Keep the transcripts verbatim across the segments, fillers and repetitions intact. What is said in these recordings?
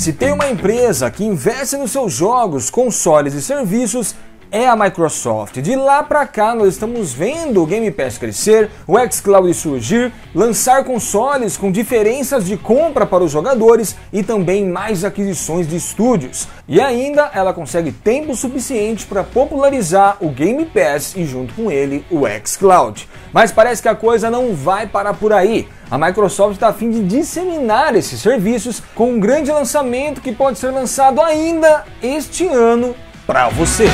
Se tem uma empresa que investe nos seus jogos, consoles e serviços, é a Microsoft. De lá pra cá nós estamos vendo o Game Pass crescer, o xCloud surgir, lançar consoles com diferenças de compra para os jogadores e também mais aquisições de estúdios. E ainda ela consegue tempo suficiente para popularizar o Game Pass e junto com ele o xCloud. Mas parece que a coisa não vai parar por aí. A Microsoft está a fim de disseminar esses serviços com um grande lançamento que pode ser lançado ainda este ano para você.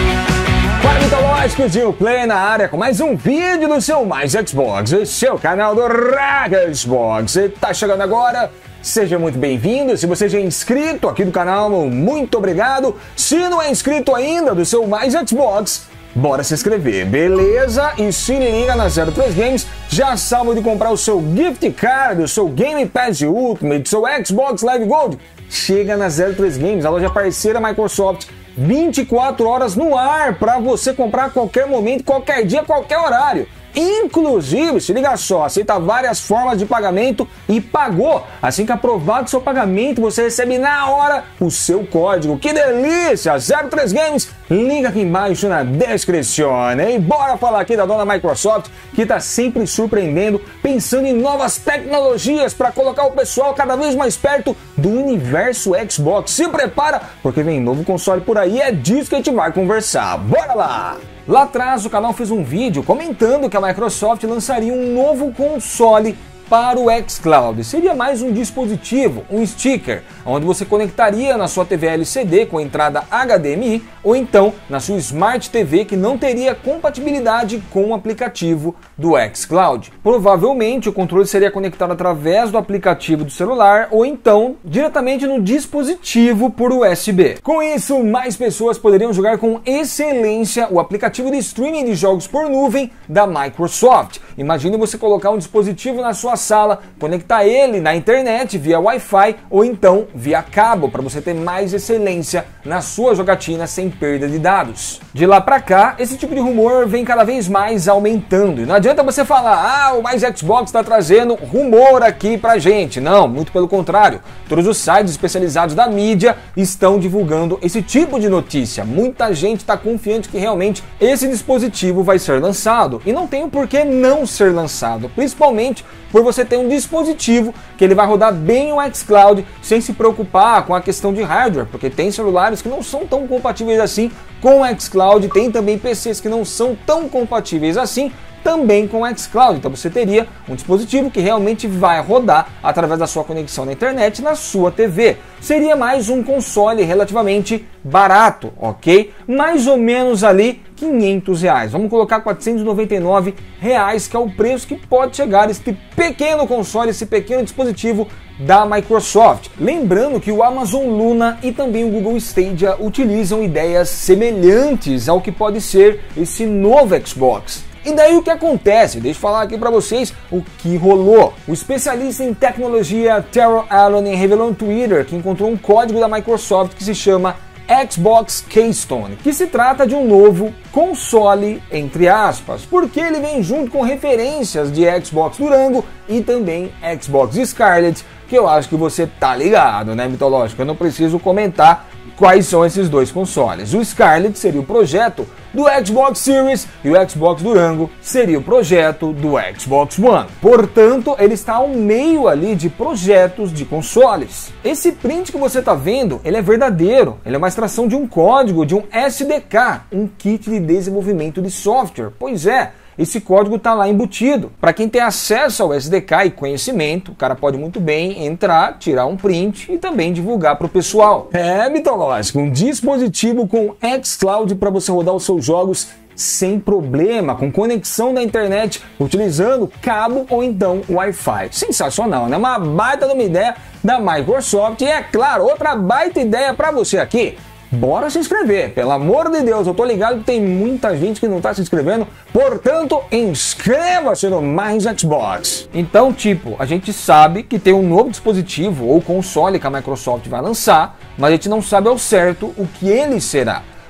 Fala, mitológicos de Uplay na área com mais um vídeo do seu Mais Xbox, o seu canal do Raga Xbox. Você tá chegando agora? Seja muito bem-vindo. Se você já é inscrito aqui do canal, muito obrigado. Se não é inscrito ainda do seu Mais Xbox, bora se inscrever, beleza? E se liga na zero três Games, já salvo de comprar o seu gift card, o seu Game Pass Ultimate, seu Xbox Live Gold. Chega na zero três Games, a loja parceira Microsoft, vinte e quatro horas no ar para você comprar a qualquer momento, qualquer dia, qualquer horário. Inclusive, se liga só, aceita várias formas de pagamento e pagou. Assim que aprovado o seu pagamento, você recebe na hora o seu código. Que delícia! zero três Games, link aqui embaixo na descrição. E bora falar aqui da dona Microsoft, que está sempre surpreendendo, pensando em novas tecnologias para colocar o pessoal cada vez mais perto do universo Xbox. Se prepara, porque vem novo console por aí, é disso que a gente vai conversar. Bora lá! Lá atrás o canal fez um vídeo comentando que a Microsoft lançaria um novo console para o xCloud. Seria mais um dispositivo, um sticker, onde você conectaria na sua T V L C D com entrada H D M I ou então na sua Smart T V que não teria compatibilidade com o aplicativo do xCloud. Provavelmente o controle seria conectado através do aplicativo do celular ou então diretamente no dispositivo por U S B. Com isso, mais pessoas poderiam jogar com excelência o aplicativo de streaming de jogos por nuvem da Microsoft. Imagine você colocar um dispositivo na sua sala, conectar ele na internet via Wi-Fi ou então via cabo para você ter mais excelência na sua jogatina sem perda de dados. De lá para cá, esse tipo de rumor vem cada vez mais aumentando e não adianta você falar, ah, o Mais Xbox está trazendo rumor aqui pra gente. Não, muito pelo contrário. Todos os sites especializados da mídia estão divulgando esse tipo de notícia. Muita gente está confiante que realmente esse dispositivo vai ser lançado e não tem o porquê não ser lançado, principalmente por você ter um dispositivo que ele vai rodar bem o xCloud sem se preocupar com a questão de hardware, porque tem celulares que não são tão compatíveis assim com o xCloud, tem também P Cs que não são tão compatíveis assim também com o xCloud. Então você teria um dispositivo que realmente vai rodar através da sua conexão na internet na sua T V. Seria mais um console relativamente barato, ok? Mais ou menos ali quinhentos reais. Vamos colocar quatrocentos e noventa e nove reais, que é o preço que pode chegar este pequeno console, esse pequeno dispositivo da Microsoft. Lembrando que o Amazon Luna e também o Google Stadia utilizam ideias semelhantes ao que pode ser esse novo Xbox. E daí o que acontece? Deixa eu falar aqui para vocês o que rolou. O especialista em tecnologia Terrell Allen revelou no Twitter que encontrou um código da Microsoft que se chama Xbox Keystone, que se trata de um novo console, entre aspas, porque ele vem junto com referências de Xbox Durango e também Xbox Scarlett, que eu acho que você tá ligado, né, mitológico? Eu não preciso comentar quais são esses dois consoles. O Scarlett seria o projeto do Xbox Series e o Xbox Durango seria o projeto do Xbox One. Portanto, ele está ao meio ali de projetos de consoles. Esse print que você está vendo, ele é verdadeiro. Ele é uma extração de um código de um S D K, um kit de desenvolvimento de software. Pois é, esse código está lá embutido. Para quem tem acesso ao S D K e conhecimento, o cara pode muito bem entrar, tirar um print e também divulgar para o pessoal. É, mitológico, um dispositivo com xCloud para você rodar os seus jogos sem problema, com conexão da internet, utilizando cabo ou então Wi-Fi. Sensacional, né? Uma baita de uma ideia da Microsoft e, é claro, outra baita ideia para você aqui. Bora se inscrever, pelo amor de Deus, eu tô ligado que tem muita gente que não tá se inscrevendo, portanto, inscreva-se no Mais Xbox. Então, tipo, a gente sabe que tem um novo dispositivo ou console que a Microsoft vai lançar, mas a gente não sabe ao certo o que ele será.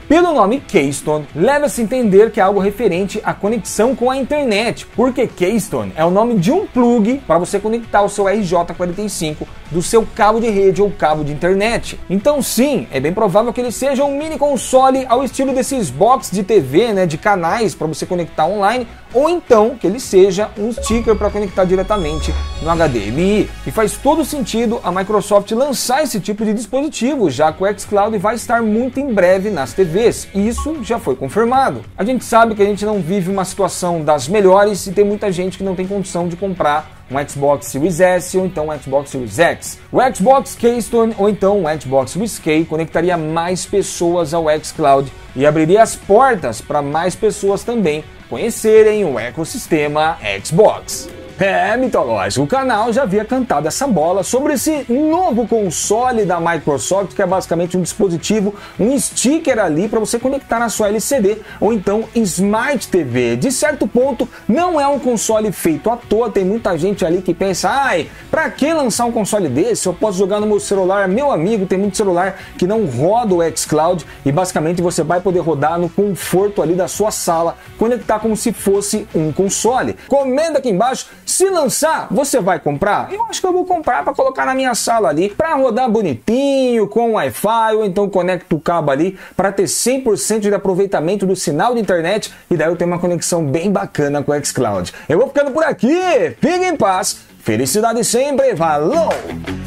Pelo nome Keystone, leva-se a entender que é algo referente à conexão com a internet, porque Keystone é o nome de um plug para você conectar o seu R J quarenta e cinco do seu cabo de rede ou cabo de internet. Então sim, é bem provável que ele seja um mini console ao estilo desses box de T V, né, de canais para você conectar online, ou então que ele seja um sticker para conectar diretamente no H D M I. E faz todo sentido a Microsoft lançar esse tipo de dispositivo, já que o xCloud vai estar muito em breve nas T Vs, e isso já foi confirmado. A gente sabe que a gente não vive uma situação das melhores e tem muita gente que não tem condição de comprar um Xbox Series S ou então um Xbox Series X. O Xbox Keystone ou então um Xbox Series K conectaria mais pessoas ao xCloud e abriria as portas para mais pessoas também conhecerem o ecossistema Xbox. É mitológico, o canal já havia cantado essa bola sobre esse novo console da Microsoft, que é basicamente um dispositivo, um sticker ali para você conectar na sua L C D ou então Smart T V. De certo ponto, não é um console feito à toa, tem muita gente ali que pensa, ai, pra que lançar um console desse? Eu posso jogar no meu celular. Meu amigo, tem muito celular que não roda o xCloud e basicamente você vai poder rodar no conforto ali da sua sala, conectar como se fosse um console. Comenta aqui embaixo, se lançar, você vai comprar? Eu acho que eu vou comprar para colocar na minha sala ali, para rodar bonitinho, com Wi-Fi, ou então conecto o cabo ali, para ter cem por cento de aproveitamento do sinal de internet, e daí eu tenho uma conexão bem bacana com o xCloud. Eu vou ficando por aqui, fique em paz, felicidade sempre, falou!